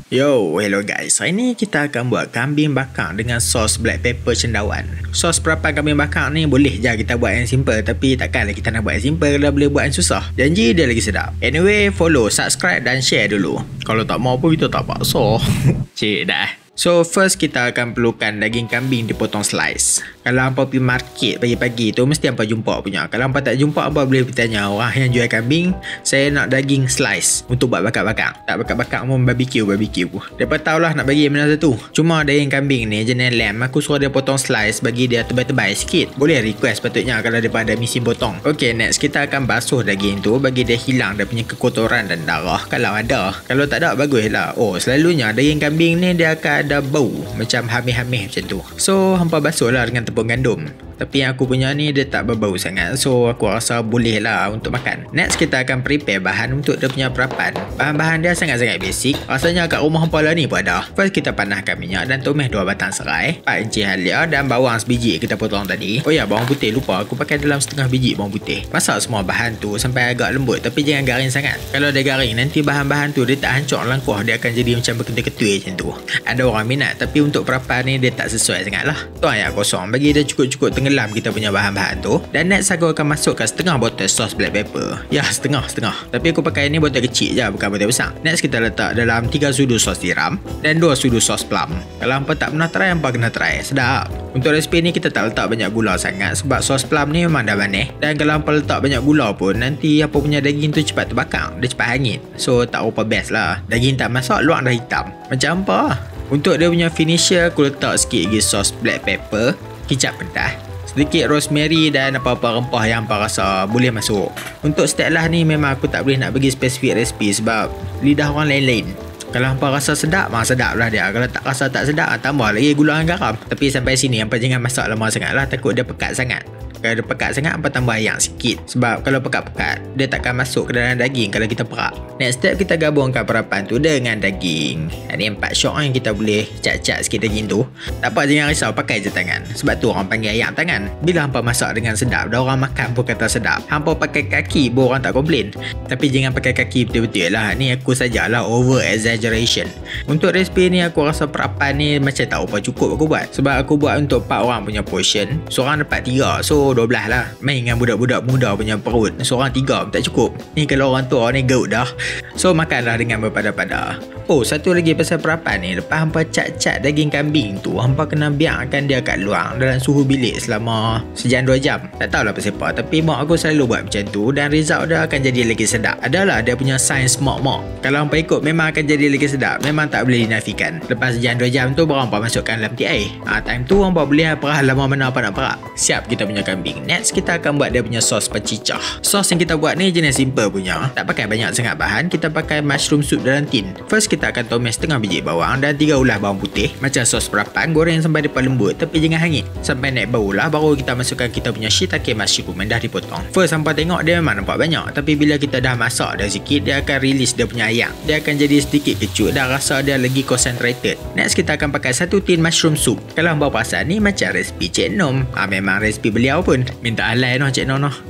Yo, hello guys. Hari ni kita akan buat kambing bakar dengan sos black pepper cendawan. Sos perapan kambing bakar ni boleh je kita buat yang simple, tapi takkanlah kita nak buat yang simple kalau boleh buat yang susah. Janji dia lagi sedap. Anyway, follow, subscribe dan share dulu. Kalau tak mau pun kita tak paksa. Cik dah. So first kita akan perlukan daging kambing dipotong slice. Kalau hampa pergi market pagi-pagi tu mesti hampa jumpa punya. Kalau hampa tak jumpa, hampa boleh bertanya orang yang jual kambing, saya nak daging slice untuk buat bakar-bakar. Tak bakar-bakar pun barbecue. Mereka tahulah nak bagi mana satu. Cuma daging kambing ni jenis lamb, aku suruh dia potong slice bagi dia tebal-tebal sikit. Boleh request patutnya kalau dia ada mesin potong. Okay, next kita akan basuh daging tu bagi dia hilang dia punya kekotoran dan darah kalau ada. Kalau tak ada, baguslah. Oh, selalunya daging kambing ni dia akan ada bau macam hamil-hamil macam tu. So hampa basuh lah dengan tepung gandum. Tapi yang aku punya ni dia tak berbau sangat, so aku rasa boleh lah untuk makan. Next kita akan prepare bahan untuk dia punya perapan. Bahan-bahan dia sangat-sangat basic. Rasanya kat rumah hampa lah ni pun ada. First kita panaskan minyak dan tumis 2 batang serai, 4 inci halia dan bawang sebiji kita potong tadi. Oh ya, bawang putih lupa, aku pakai dalam setengah biji bawang putih. Masak semua bahan tu sampai agak lembut, tapi jangan garing sangat. Kalau dia garing nanti bahan-bahan tu dia tak hancur langkuh, dia akan jadi macam berketul-ketul macam tu. Ada orang minat, tapi untuk perapan ni dia tak sesuai sangat lah. Tuang air kosong, bagi dia cukup-cukup tenggelam kita punya bahan-bahan tu. Dan next aku akan masukkan setengah botol sos black pepper. Ya, setengah. Tapi aku pakai ni botol kecil je, bukan botol besar. Next kita letak dalam 3 sudu sos tiram dan 2 sudu sos plum. Kalau hampa tak pernah try, hampa kena try. Sedap. Untuk resipi ni kita tak letak banyak gula sangat sebab sos plum ni memang dah manis. Dan kalau hampa letak banyak gula pun, nanti apa punya daging tu cepat terbakar, dia cepat hangit. So tak apa best lah. Daging tak masak, luar dah hitam. Macam hampa lah. Untuk dia punya finisher, aku letak sikit lagi sos black pepper, kicap pedas, sedikit rosemary dan apa-apa rempah yang hampa rasa boleh masuk. Untuk step lah ni memang aku tak boleh nak bagi spesifik resipi sebab lidah orang lain-lain. Kalau hampa rasa sedap, sedap lah dia. Kalau tak rasa tak sedap, tambah lagi gula dan garam. Tapi sampai sini hampa jangan masak lama sangat lah, takut dia pekat sangat. Kalau dia pekat sangat, hampa tambah ayam sikit. Sebab kalau pekat-pekat, dia takkan masuk ke dalam daging kalau kita perak. Next step, kita gabungkan perapan tu dengan daging. Ini 4 syok yang kita boleh cat-cat sikit daging tu. Tak apa, jangan risau, pakai je tangan. Sebab tu orang panggil ayam tangan. Bila hampa masak dengan sedap, dah orang makan pun kata sedap. Hampa pakai kaki pun orang tak komplain. Tapi jangan pakai kaki betul-betul lah. Ni aku sajalah over exaggeration. Untuk resipi ni aku rasa perapan ni macam tak apa cukup aku buat. Sebab aku buat untuk 4 orang punya portion. Seorang dapat 3, so 12 lah. Main dengan budak-budak muda punya perut, seorang 3 tak cukup. Ni kalau orang tua ni gaut dah. So makanlah dengan berpada-pada. Oh, satu lagi pasal perapan ni, lepas hampa cat-cat daging kambing tu, hampa kena biarkan dia kat luar dalam suhu bilik selama sejam 2 jam. Tak tahulah pasal apa, tapi mak aku selalu buat macam tu dan result dia akan jadi lagi sedap. Adalah dia punya sains mak-mak. Kalau hampa ikut memang akan jadi lagi sedap. Memang tak boleh dinafikan. Lepas sejam 2 jam tu baru hampa masukkan dalam air. Time tu hampa boleh perah lama mana apa nak perak. Siap kita punya kambing. Next kita akan buat dia punya sos pecicah. Sos yang kita buat ni jenis simple punya. Tak pakai banyak sangat bahan. Kita pakai mushroom soup dalam tin. First kita akan tumis setengah biji bawang dan 3 ulas bawang putih. Macam sos perapan, goreng sampai dia lembut tapi jangan hangit. Sampai naik bau lah, baru kita masukkan kita punya shiitake mushroom yang dah dipotong. First hampa tengok dia memang nampak banyak, tapi bila kita dah masak dah sikit, dia akan release dia punya air. Dia akan jadi sedikit kecut dan rasa dia lagi concentrated. Next kita akan pakai 1 tin mushroom soup. Kalau hampa perasan ni macam resipi Cik Nom. Memang resipi beliau pun. Minta alai noh Cik Nom noh.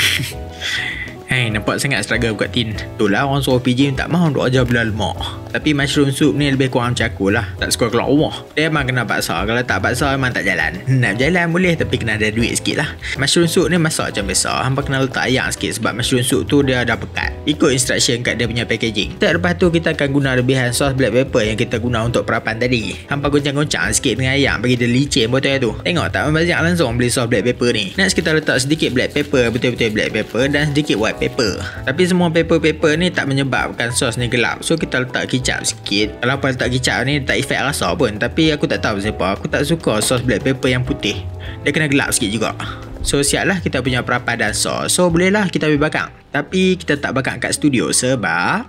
Hai, nampak sangat struggle buat tin. Itulah orang suruh PJ tak mahu duk ajar bila lemak. Tapi mushroom soup ni lebih kurang macam aku lah. Tak suka keluar rumah. Dia memang kena paksa. Kalau tak paksa memang tak jalan. Nak jalan boleh tapi kena ada duit sikit lah. Mushroom soup ni masak macam biasa. Hampa kena letak ayam sikit sebab mushroom soup tu dia dah pekat. Ikut instruction kat dia punya packaging. Lepas tu kita akan guna lebihan sos black pepper yang kita guna untuk perapan tadi. Hampa goncang-goncang sikit dengan ayam bagi dia licin botol tu. Tengok tak membazir langsung beli sos black pepper ni. Next kita letak sedikit black pepper, betul-betul black pepper dan sedikit white pepper. Tapi semua pepper-pepper ni tak menyebabkan sos ni gelap. So kita letak kicap sikit. Kalau apa letak kicap ni tak efek rasa pun. Tapi aku tak tahu siapa. Aku tak suka sos black pepper yang putih. Dia kena gelap sikit juga. So siaplah kita punya perapan dan sos. So bolehlah kita pergi bakar. Tapi kita tak bakar kat studio sebab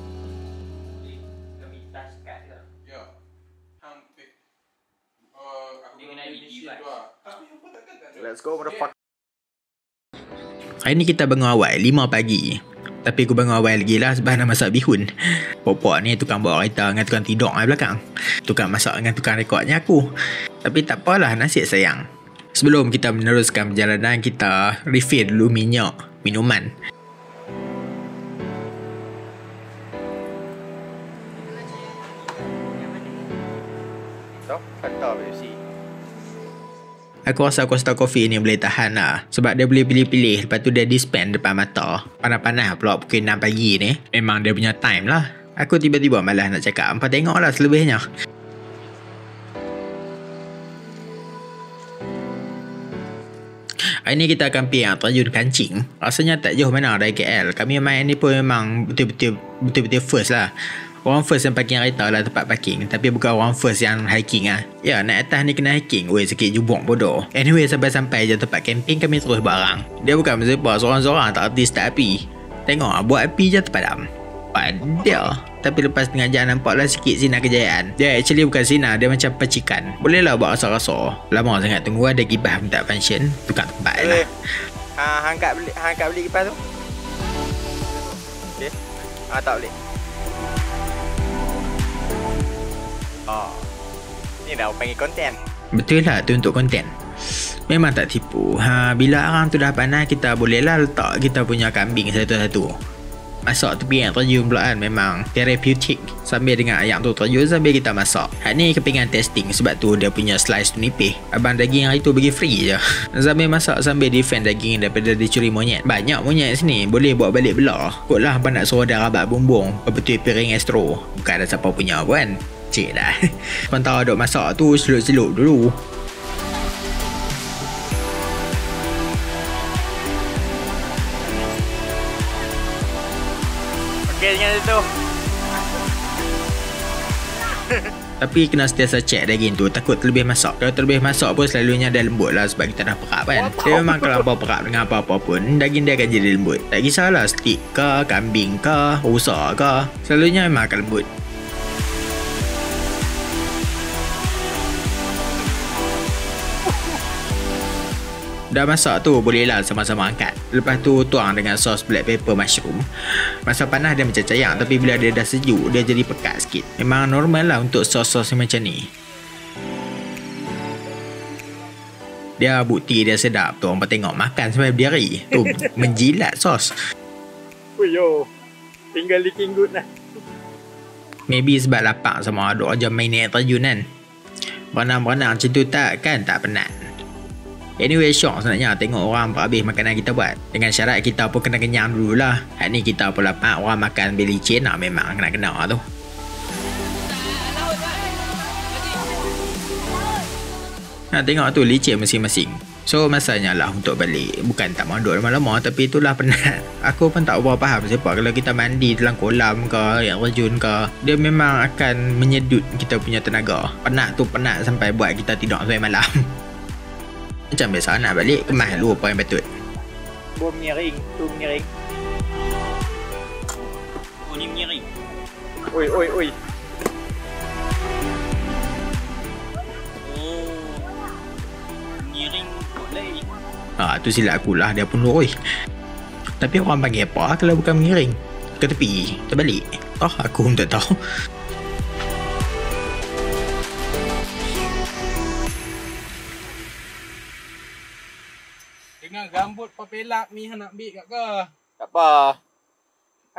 let's go motherfucker. Hari ni kita bangun awal 5 pagi. Tapi aku bangun awal lagi lah sebab nak masak bihun. Pok-pok ni tukang bawa kereta dengan tukang tidur di belakang. Tukang masak dengan tukang rekodnya aku. Tapi tak apalah, nasib sayang. Sebelum kita meneruskan perjalanan, kita refill dulu minyak minuman. Toh, kata besi. Aku rasa Costa Coffee ni boleh tahan lah. Sebab dia boleh pilih-pilih. Lepas tu dia dispen depan mata. Panas-panas pula pukul 6 pagi ni. Memang dia punya time lah. Aku tiba-tiba malas nak cakap. Hampa tengok lah selebihnya. Hari ni kita akan pergi terjun kancing. Rasanya tak jauh mana dari KL. Kami main ni pun memang betul-betul first lah. Orang first yang parking kereta lah tempat parking. Tapi bukan orang first yang hiking lah. Ya, naik atas ni kena hiking. Weh, sikit jubuk bodoh. Anyway, sampai-sampai je tempat camping kami terus barang. Dia bukan bersebar seorang-seorang tak artis tak api. Tengok lah, buat api je terpadam. Padam. Tapi lepas tengah jalan nampaklah sikit sinar kejayaan. Dia actually bukan sinar, dia macam percikan. Boleh lah buat rasa-rasa. Lama sangat tunggu ada kipas minta function. Tukar tempat lah. Angkat beli kipas tu. Okay. Tak boleh. Ni dah panggil konten. Betul lah, tu untuk konten. Memang tak tipu. Bila orang tu dah panas, kita boleh lah letak kita punya kambing satu-satu. Masak tepi yang terjun pula kan. Memang therapeutic. Sambil dengan ayam tu terjun, sambil kita masak. Hak ni kepingan testing. Sebab tu dia punya slice tu nipih. Abang daging hari tu bagi free je. Sambil masak, sambil defend daging daripada dicuri monyet. Banyak monyet sini. Boleh buat balik belah. Kot lah abang nak suruh dah rabat bumbung. Betul piring astro. Bukan ada siapa punya pun. Cik dah. Pantau duk masak tu, selup-selup dulu. Okey dengan itu. Tapi kena sentiasa cek daging tu. Takut terlebih masak. Kalau terlebih masak pun selalunya dia lembut lah. Sebab kita dah perap kan. Dia memang kalau abang perap dengan apa-apa pun, daging dia akan jadi lembut. Tak kisahlah steak ke, kambing ke, rusa ke, selalunya memang akan lembut. Dah masak tu, bolehlah sama-sama angkat. Lepas tu tuang dengan sos black pepper mushroom. Masa panas dia macam cayang, tapi bila dia dah sejuk, dia jadi pekat sikit. Memang normal lah untuk sos-sos macam ni. Dia bukti dia sedap tu. Orang tengok makan sampai berdiri. Tu menjilat sos. Yo, tinggal licking good lah. Maybe sebab lapar sama ada je main air terjun kan. Berenang-berenang macam tu tak kan, tak penat. Anyway, syok sebenarnya tengok orang habis makanan kita buat. Dengan syarat kita pun kena kenyang dulu lah. Hari ni kita pun lapar, orang makan beli licin lah, memang kena-kena tu. Tengok tu licin masing-masing. So masanya lah untuk balik. Bukan tak mau duduk lama-lama, tapi itulah penat. Aku pun tak berapa faham sebab kalau kita mandi dalam kolam ke, yang terjun ke, dia memang akan menyedut kita punya tenaga. Penat tu penat sampai buat kita tidur sampai malam. Macam biasa nak balik, kemas dulu apa yang patut. Bom menyiring, tu menyiring. Oh ni menyiring. Oi. Oh. Menyiring boleh. Tu silap aku lah, dia pun lurus. Tapi orang panggil apa kalau bukan mengiring? Ke tepi, terbalik. Aku pun tak tahu. Dengan gambut papelak ni nak ambil kat ke? Tak apa.